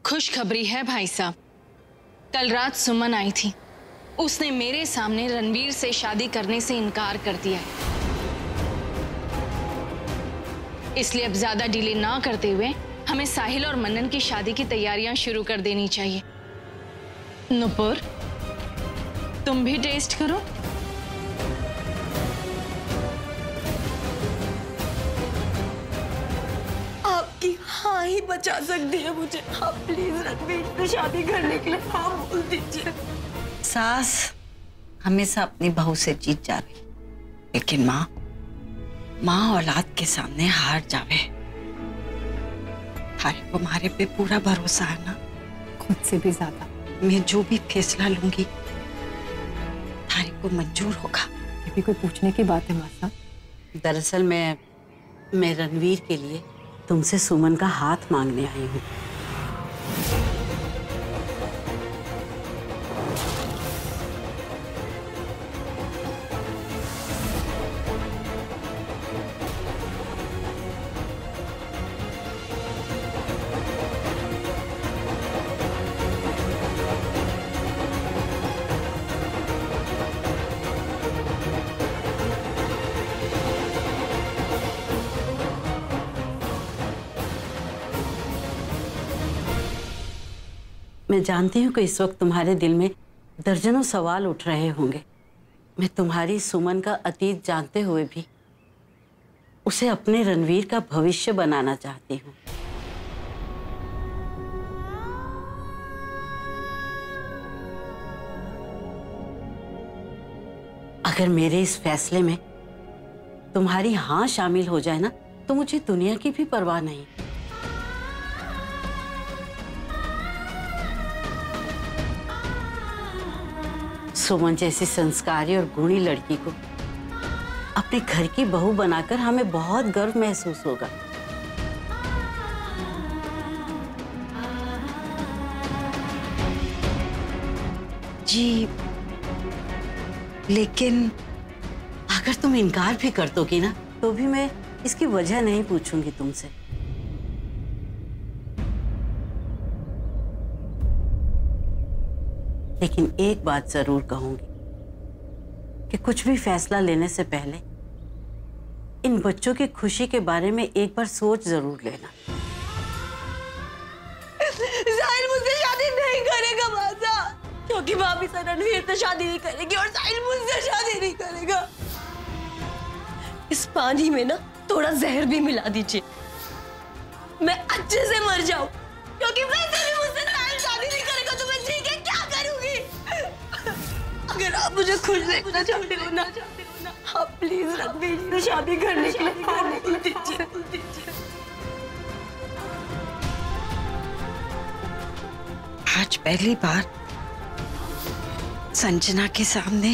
खुशखबरी है भाई साहब, कल रात सुमन आई थी। उसने मेरे सामने रणवीर से शादी करने से इनकार कर दिया है। इसलिए अब ज्यादा डिले ना करते हुए हमें साहिल और मन्नन की शादी की तैयारियां शुरू कर देनी चाहिए। नुपुर, तुम भी टेस्ट करो। आपकी हाँ ही बचा सकती है मुझे। आप प्लीज रणवीर से शादी करने के लिए हाँ बोल दीजिए। सास हमेशा अपनी बहू से जीत जावे, लेकिन माँ औलाद के सामने हार जावे। थारे को हमारे पे पूरा भरोसा है ना? खुद से भी ज्यादा। मैं जो भी फैसला लूंगी थारे को मंजूर होगा। ये भी कोई पूछने की बात है मासा? दरअसल मैं रणवीर के लिए तुमसे सुमन का हाथ मांगने आई हूँ। मैं जानती हूँ कि इस वक्त तुम्हारे दिल में दर्जनों सवाल उठ रहे होंगे। मैं तुम्हारी सुमन का अतीत जानते हुए भी उसे अपने रणवीर का भविष्य बनाना चाहती हूँ। अगर मेरे इस फैसले में तुम्हारी हाँ शामिल हो जाए ना, तो मुझे दुनिया की भी परवाह नहीं। सुमन जैसी संस्कारी और गुणी लड़की को अपने घर की बहू बनाकर हमें बहुत गर्व महसूस होगा। जी, लेकिन अगर तुम इनकार भी कर दोगी ना, तो भी मैं इसकी वजह नहीं पूछूंगी तुमसे। लेकिन एक बात जरूर कहूंगी कि कुछ भी फैसला लेने से पहले इन बच्चों की खुशी के बारे में एक बार सोच जरूर लेना। साहिल मुझसे शादी नहीं करेगा मासा, क्योंकि भाभी से रणवीर से शादी नहीं करेगी और साहिल मुझसे शादी नहीं करेगा। इस पानी में ना थोड़ा जहर भी मिला दीजिए, मैं अच्छे से मर जाऊं, क्योंकि वैसे भी मुझसे साहिल शादी नहीं करेगा तो मैं ठीक है क्या करूंगी? अगर आप मुझे खुश देखना चाहते हो ना, आप प्लीज रणवीर से शादी करने के लिए हाँ बोल दीजिए। आज पहली बार संजना के सामने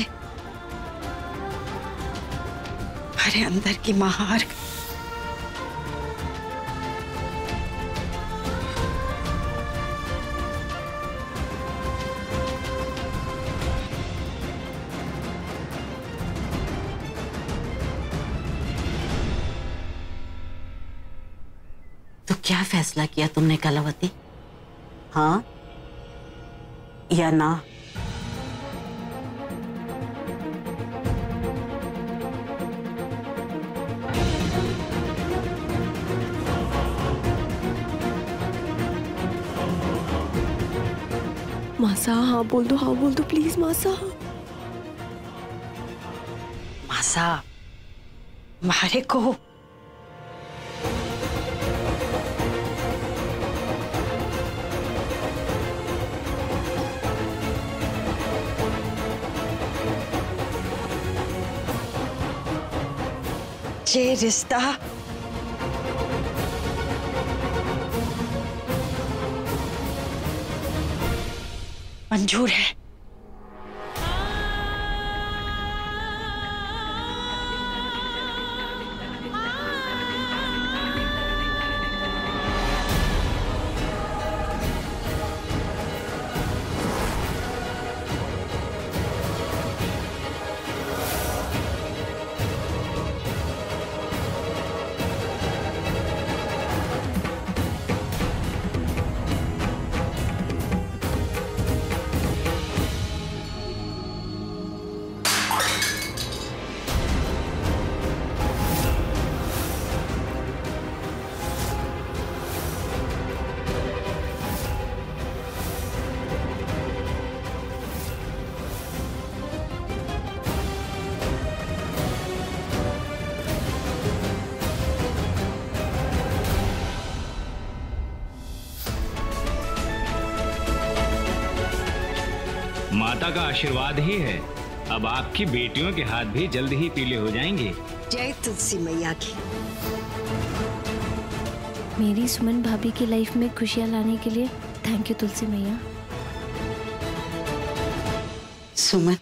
हमारे अंदर की महार तो क्या फैसला किया तुमने कलावती? हाँ या ना? मासा हाँ बोल दो प्लीज मासा। मासा, मारे को ये रिश्ता मंजूर है। माता का आशीर्वाद ही है। अब आपकी बेटियों के हाथ भी जल्द ही पीले हो जाएंगे। जय तुलसी मैया की। मेरी सुमन भाभी की लाइफ में खुशियां लाने के लिए थैंक यू तुलसी मैया। सुमन,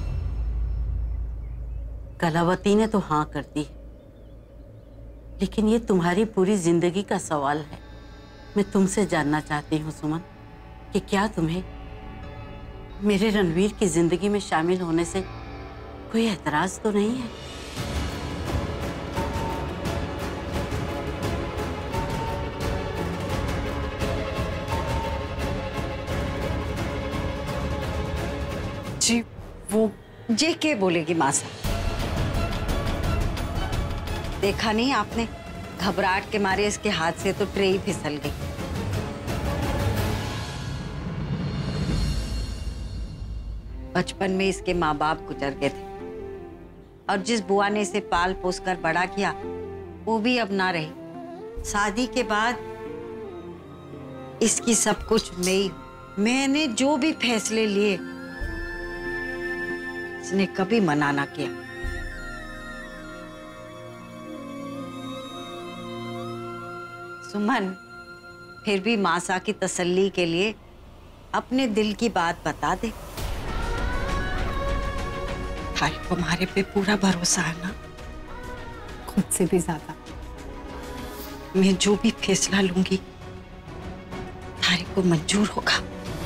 कलावती ने तो हाँ कर दी, लेकिन ये तुम्हारी पूरी जिंदगी का सवाल है। मैं तुमसे जानना चाहती हूँ सुमन, कि क्या तुम्हें मेरे रणवीर की जिंदगी में शामिल होने से कोई एतराज तो नहीं है? जी वो जे के बोलेगी मासा? देखा नहीं आपने, घबराहट के मारे इसके हाथ से तो ट्रे ही फिसल गई। बचपन में इसके माँ बाप गुजर गए थे और जिस बुआ ने इसे पाल पोस कर बड़ा किया वो भी अब ना रही। शादी के बाद इसकी सब कुछ मैंने जो भी फैसले लिए इसने कभी मना ना किया। सुमन, फिर भी मासा की तसल्ली के लिए अपने दिल की बात बता दे। भाई को हमारे पे पूरा भरोसा है ना, खुद से भी ज्यादा। मैं जो भी फैसला लूंगी थारे को मंजूर होगा।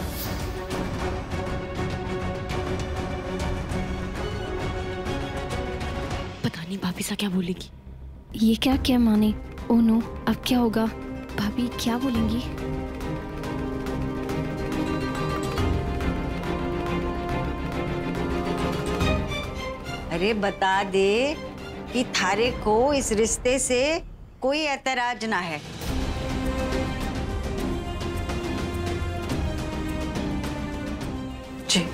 पता नहीं भाभी सा क्या बोलेगी। ये क्या माने? ओह नो, अब क्या होगा? भाभी क्या बोलेंगी? अरे बता दे कि थारे को इस रिश्ते से कोई एतराज ना है। जी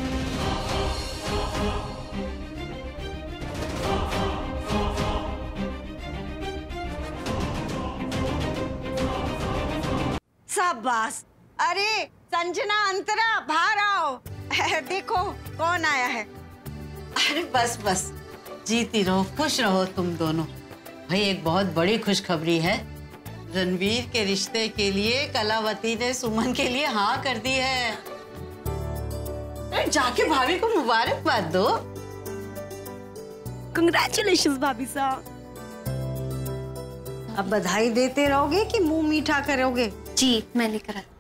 शाबाश। अरे संजना, अंतरा, बाहर आओ। देखो कौन आया है। अरे बस बस, जीती रहो, खुश रहो तुम दोनों। भाई एक बहुत बड़ी खुशखबरी है। रणवीर के रिश्ते के लिए कलावती ने सुमन के लिए हाँ कर दी है। अरे जाके भाभी को मुबारकबाद दो। कंग्रेचुलेशंस भाभी साहब। अब बधाई देते रहोगे कि मुंह मीठा करोगे? जी मैं लेकर आ।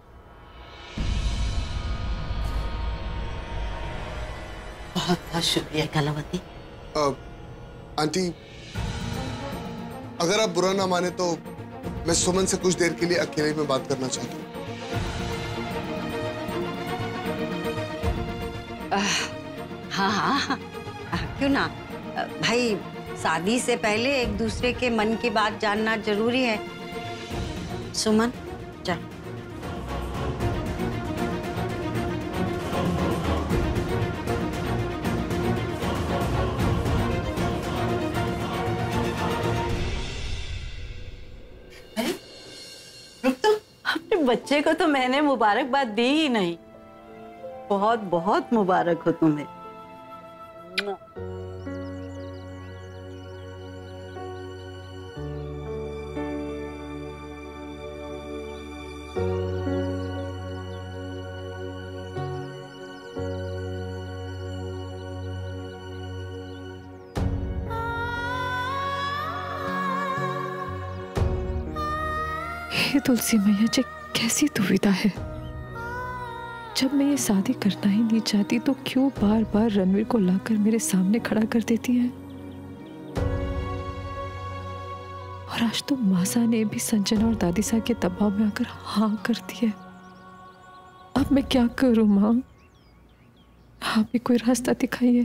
बहुत बहुत शुक्रिया कलावती। आंटी, अगर आप बुरा ना माने तो मैं सुमन से कुछ देर के लिए अकेले में बात करना चाहता हूँ। हाँ, क्यों ना। भाई शादी से पहले एक दूसरे के मन की बात जानना जरूरी है। सुमन चल। अरे रुक तो, अपने बच्चे को तो मैंने मुबारकबाद दी ही नहीं। बहुत बहुत मुबारक हो तुम्हें। हे तुलसी मैया जी, कैसी दुविधा है। जब मैं ये शादी करना ही नहीं चाहती तो क्यों बार बार रणवीर को लाकर मेरे सामने खड़ा कर देती है। और आज तो मासा ने भी संजना और दादी सा के दबाव में आकर हाँ कर दी है। अब मैं क्या करूं माँ? आप भी कोई रास्ता दिखाइए।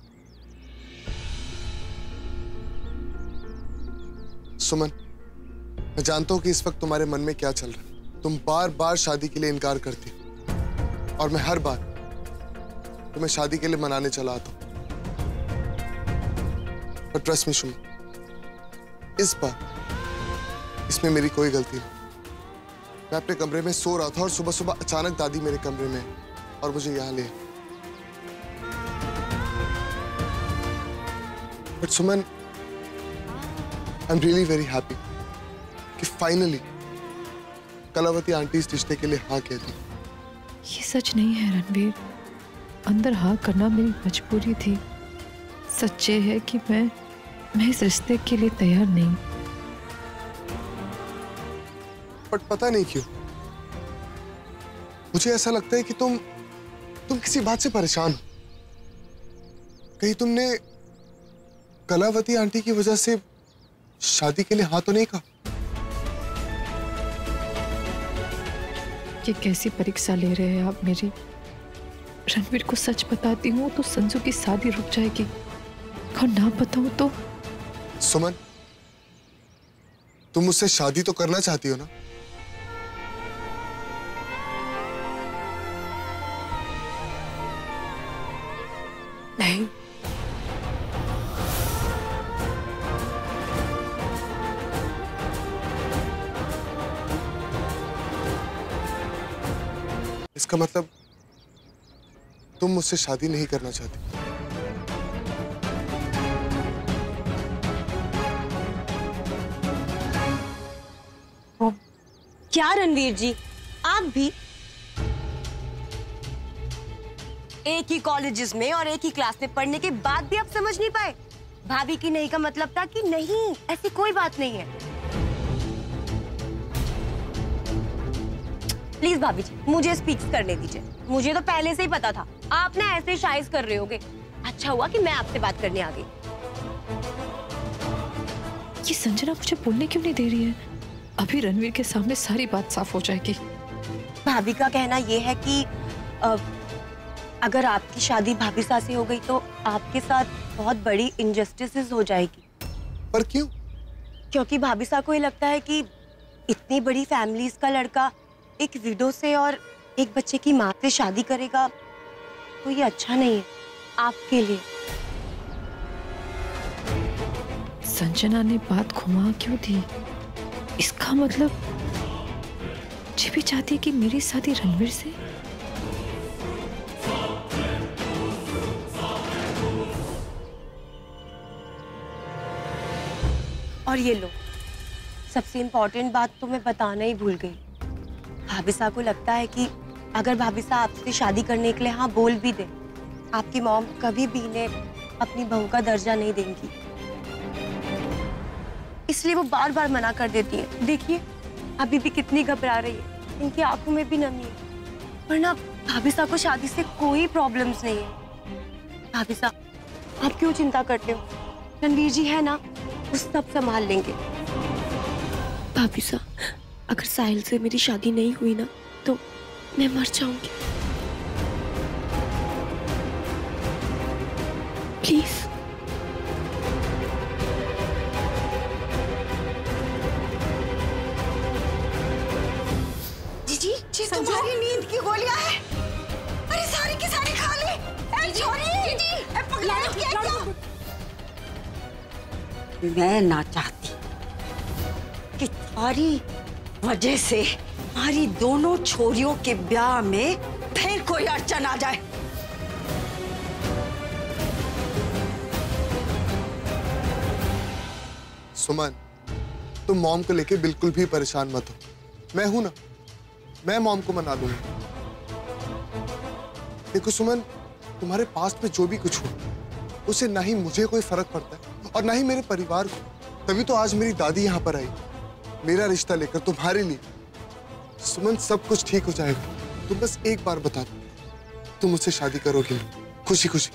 सुमन, मैं जानता हूँ कि इस वक्त तुम्हारे मन में क्या चल रहा है। तुम बार बार शादी के लिए इनकार करती हो और मैं हर बार तुम्हें शादी के लिए मनाने चला आता हूँ। पर ट्रस्ट मी सुमन, इस बार इसमें मेरी कोई गलती नहीं। मैं अपने कमरे में सो रहा था और सुबह सुबह अचानक दादी मेरे कमरे में और मुझे यहाँ ले। But Suman, I am really very happy कि फाइनली कलावती आंटी इस रिश्ते के लिए हाँ कह दी। ये सच नहीं है रणवीर, अंदर हाँ करना मेरी मजबूरी थी। सच ये है कि मैं इस रिश्ते के लिए तैयार नहीं। बट पता नहीं क्यों मुझे ऐसा लगता है कि तुम किसी बात से परेशान हो। कहीं तुमने कलावती आंटी की वजह से शादी के लिए हाँ तो नहीं कहा? ये कैसी परीक्षा ले रहे हैं आप मेरी? रणवीर को सच बताती हूँ तो संजू की शादी रुक जाएगी, और ना बताऊं तो। सुमन, तुम मुझसे शादी तो करना चाहती हो ना? नहीं। इसका मतलब तुम मुझसे शादी नहीं करना चाहती? क्या रणवीर जी, आप भी एक ही कॉलेजेस में और एक ही क्लास में पढ़ने के बाद भी आप समझ नहीं पाए? भाभी की नहीं का मतलब था कि नहीं, ऐसी कोई बात नहीं है। प्लीज भाभी जी, मुझे स्पीक करने दीजिए। मुझे तो पहले से ही पता था आप ना ऐसे शाइज कर रहे होगे। अच्छा हुआ कि मैं आपसे बात करने आ गई। ये संजना मुझे बोलने क्यों नहीं दे रही है? अभी रणवीर के सामने सारी बात साफ हो जाएगी। भाभी का कहना यह है कि अगर आपकी शादी भाभी साथ से हो गई तो आपके साथ बहुत बड़ी इनजस्टिस हो जाएगी। पर क्यों? क्योंकि भाभी साहब को ये लगता है कि इतनी बड़ी फैमिलीज का लड़का एक विडो से और एक बच्चे की माँ से शादी करेगा तो ये अच्छा नहीं है आपके लिए। संजना ने बात घुमा क्यों दी? इसका मतलब जी भी चाहती है कि मेरी शादी रणवीर से। और ये लो, सबसे इम्पोर्टेंट बात तो मैं बताना ही भूल गई। भाभी साहब को लगता है कि अगर भाभी साहब आपसे शादी करने के लिए हाँ बोल भी दे, आपकी मॉम कभी भी इन्हें अपनी बहू का दर्जा नहीं देंगी, इसलिए वो बार बार मना कर देती है। देखिए अभी भी कितनी घबरा रही है, इनकी आंखों में भी नमी है। वरना भाभी साहब को शादी से कोई प्रॉब्लम्स नहीं है। भाभी साहब आप क्यों चिंता करते हो? रणवीर जी है ना, वो सब संभाल लेंगे। भाभी साहब अगर साहिल से मेरी शादी नहीं हुई ना तो मैं मर जाऊंगी। प्लीज। जी तुम्हारी नींद की गोलियां हैं। अरे सारी की सारी खा ले। मैं ना चाहती कि तुम्हारी वजह से हमारी दोनों छोरियों के ब्याह में फिर कोई अड़चन आ जाए। सुमन, तुम मॉम को लेके बिल्कुल भी परेशान मत हो। मैं हूं ना, मैं मॉम को मना लूंगा। देखो सुमन, तुम्हारे पास्ट में जो भी कुछ हो उससे ना ही मुझे कोई फर्क पड़ता है और ना ही मेरे परिवार को। तभी तो आज मेरी दादी यहाँ पर आई मेरा रिश्ता लेकर तुम्हारे लिए। सुमन, सब कुछ ठीक हो जाएगा। तुम बस एक बार बता दो, तुम मुझसे शादी करोगे खुशी खुशी?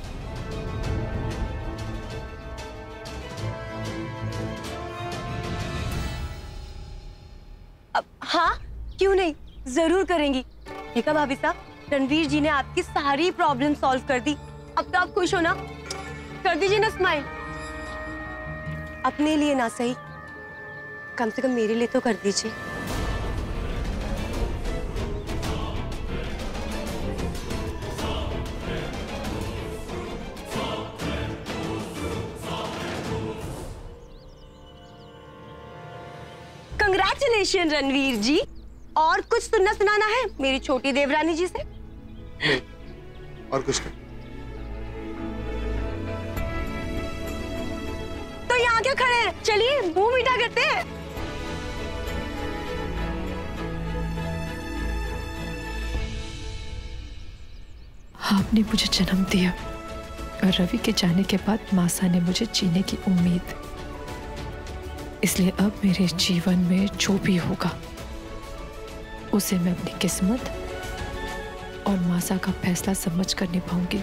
हाँ क्यों नहीं, जरूर करेंगी। देखा भाभी साहब, रणवीर जी ने आपकी सारी प्रॉब्लम सॉल्व कर दी। अब तो आप खुश हो ना? कर दीजिए ना स्माइल। अपने लिए ना सही, कम से कम मेरे लिए तो कर दीजिए। कंग्रेचुलेशन रणवीर जी। और कुछ सुनना सुनाना है मेरी छोटी देवरानी जी से? नहीं, और कुछ नहीं। क्या खड़े हैं? चलिए मुंह मीठा करते हैं। आपने मुझे जन्म दिया और रवि के जाने के बाद मासा ने मुझे जीने की उम्मीद। इसलिए अब मेरे जीवन में जो भी होगा उसे मैं अपनी किस्मत और मासा का फैसला समझकर निभाऊंगी।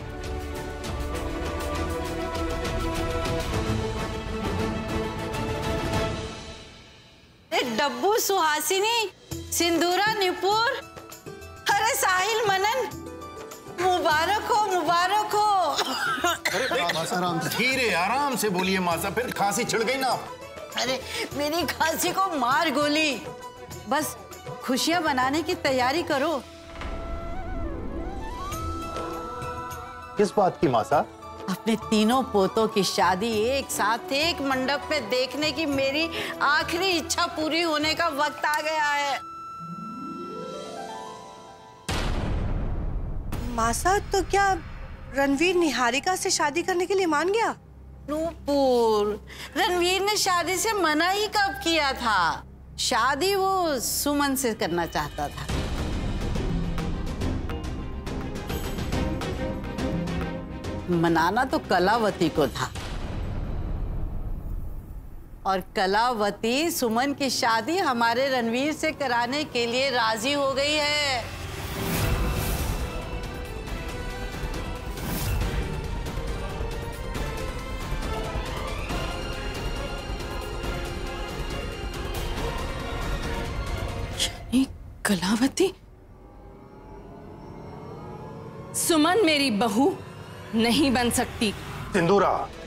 डब्बू, सुहासिनी, सिंदूरा, निपुर, अरे साहिल, मनन, मुबारक हो, मुबारक हो। अरे धीरे आराम से बोलिए मासा, फिर खांसी छिड़ गई ना। अरे मेरी खांसी को मार गोली, बस खुशियां बनाने की तैयारी करो। किस बात की मासा? अपने तीनों पोतों की शादी एक साथ एक मंडप पे देखने की मेरी आखिरी इच्छा पूरी होने का वक्त आ गया है। मासा, तो क्या रणवीर निहारिका से शादी करने के लिए मान गया? नूपुर, रणवीर ने शादी से मना ही कब किया था? शादी वो सुमन से करना चाहता था। मनाना तो कलावती को था और कलावती सुमन की शादी हमारे रणवीर से कराने के लिए राजी हो गई है। कलावती? सुमन मेरी बहू नहीं बन सकती। सिंदूरा,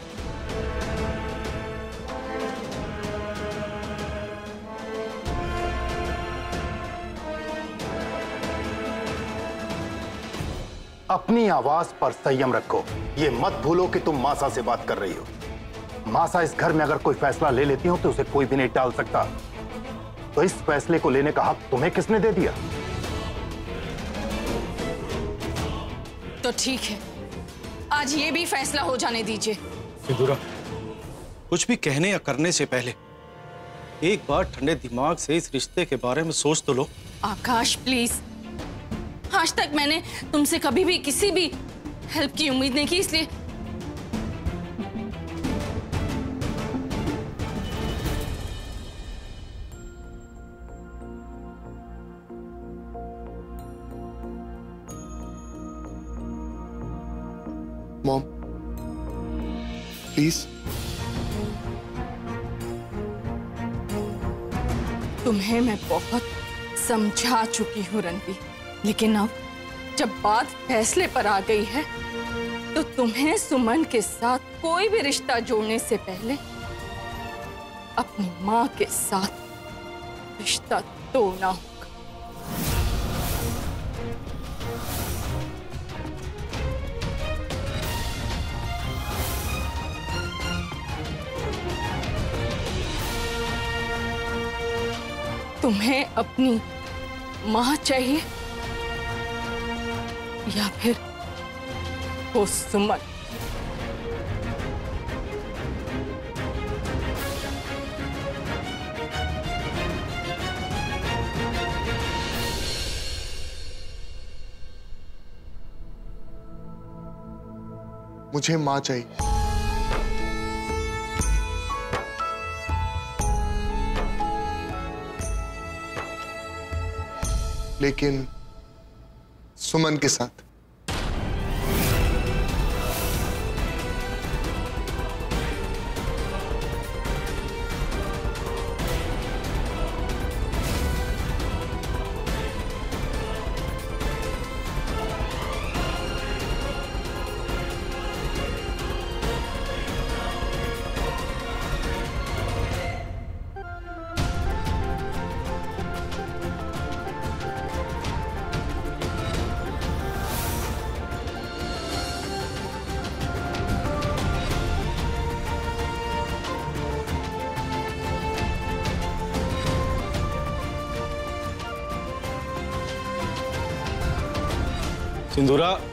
अपनी आवाज पर संयम रखो। ये मत भूलो कि तुम मासा से बात कर रही हो। मासा इस घर में अगर कोई फैसला ले लेती हो तो उसे कोई भी नहीं टाल सकता। तो इस फैसले को लेने का हक तुम्हें किसने दे दिया? तो ठीक है, आज ये भी फैसला हो जाने दीजिए। सिंदूरा, कुछ भी कहने या करने से पहले एक बार ठंडे दिमाग से इस रिश्ते के बारे में सोच तो लो। आकाश प्लीज, आज तक मैंने तुमसे कभी भी किसी भी हेल्प की उम्मीद नहीं की, इसलिए मॉम प्लीज। तुम्हें मैं बहुत समझा चुकी हूँ रणवीर, लेकिन अब जब बात फैसले पर आ गई है तो तुम्हें सुमन के साथ कोई भी रिश्ता जोड़ने से पहले अपनी माँ के साथ रिश्ता तोड़ना होगा। तुम्हें अपनी माँ चाहिए या फिर वो सुमन? मुझे माँ चाहिए। लेकिन सुमन के साथ। सिंदूरा,